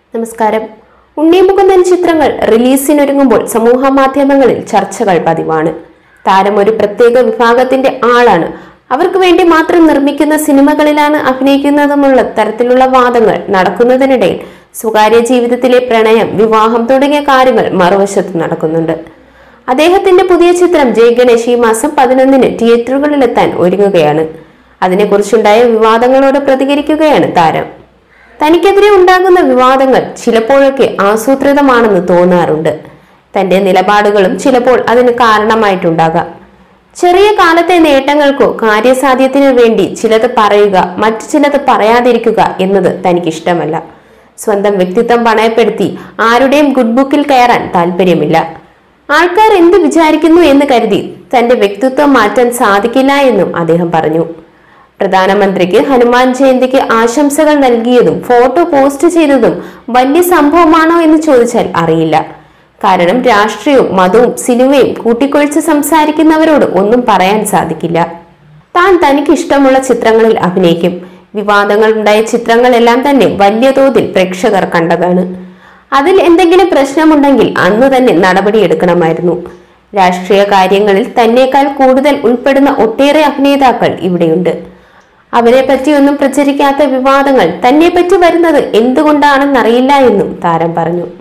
നമസ്കാരം. ഉണ്ണിമുകുന്ദൻ ചിത്രങ്ങൾ റിലീസിനൊരുങ്ങുമ്പോൾ സമൂഹ മാധ്യമങ്ങളിൽ ചർച്ചകൾ പതിവാണ്. താരം ഒരു പ്രത്യേക വിഭാഗത്തിന്റെ ആളാണ്, അവർക്ക് വേണ്ടി മാത്രം നിർമ്മിക്കുന്ന സിനിമകളിലാണ് അഭിനയിക്കുന്നതുമുള്ള തരത്തിലുള്ള വാദങ്ങൾ നടക്കുന്നതിനിടയിൽ സ്വകാര്യ ജീവിതത്തിലെ പ്രണയം, വിവാഹം തുടങ്ങിയ കാര്യങ്ങൾ മറുവശത്ത് നടക്കുന്നുണ്ട്. അദ്ദേഹത്തിന്റെ പുതിയ ചിത്രം ജയ് ഗണേശ് ഈ മാസം 11-ന് തിയേറ്ററുകളിലെത്താൻ ഒരുങ്ങുകയാണ്. അതിനെക്കുറിച്ചുണ്ടായ വിവാദങ്ങളോട് പ്രതികരിക്കുകയാണ് താരം. തനിക്കെതിരെ ഉണ്ടാകുന്ന വിവാദങ്ങൾ ചിലപ്പോഴൊക്കെ ആസൂത്രിതമാണെന്ന് തോന്നാറുണ്ട്. തന്റെ നിലപാടുകളും ചിലപ്പോൾ അതിന് കാരണമായിട്ടുണ്ടാകാം. ചെറിയ കാലത്തെ നേട്ടങ്ങൾക്കോ കാര്യസാധ്യത്തിനു വേണ്ടി ചിലത് പറയുക, മറ്റു ചിലത് പറയാതിരിക്കുക എന്നത് തനിക്കിഷ്ടമല്ല. സ്വന്തം വ്യക്തിത്വം പണയപ്പെടുത്തി ആരുടെയും ഗുഡ് ബുക്കിൽ കയറാൻ താല്പര്യമില്ല. ആൾക്കാർ എന്ത് വിചാരിക്കുന്നു എന്ന് കരുതി തന്റെ വ്യക്തിത്വം മാറ്റാൻ സാധിക്കില്ല എന്നും അദ്ദേഹം പറഞ്ഞു. പ്രധാനമന്ത്രിക്ക് ഹനുമാൻ ജയന്തിക്ക് ആശംസകൾ നൽകിയതും ഫോട്ടോ പോസ്റ്റ് ചെയ്തതും വലിയ സംഭവമാണോ എന്ന് ചോദിച്ചാൽ അറിയില്ല. കാരണം രാഷ്ട്രീയവും മതവും സിനിമയും കൂട്ടിക്കൊഴിച്ച് സംസാരിക്കുന്നവരോട് ഒന്നും പറയാൻ സാധിക്കില്ല. താൻ തനിക്ക് ഇഷ്ടമുള്ള ചിത്രങ്ങളിൽ അഭിനയിക്കും. വിവാദങ്ങൾ ഉണ്ടായ ചിത്രങ്ങളെല്ലാം തന്നെ വലിയ തോതിൽ പ്രേക്ഷകർ കണ്ടതാണ്. അതിൽ എന്തെങ്കിലും പ്രശ്നമുണ്ടെങ്കിൽ അന്ന് തന്നെ നടപടിയെടുക്കണമായിരുന്നു. രാഷ്ട്രീയ കാര്യങ്ങളിൽ തന്നേക്കാൾ കൂടുതൽ ഉൾപ്പെടുന്ന ഒട്ടേറെ അഭിനേതാക്കൾ ഇവിടെയുണ്ട്. അവരെ പറ്റിയൊന്നും പ്രചരിക്കാത്ത വിവാദങ്ങൾ തന്നെ പറ്റി വരുന്നത് എന്തുകൊണ്ടാണെന്നറിയില്ല എന്നും താരം പറഞ്ഞു.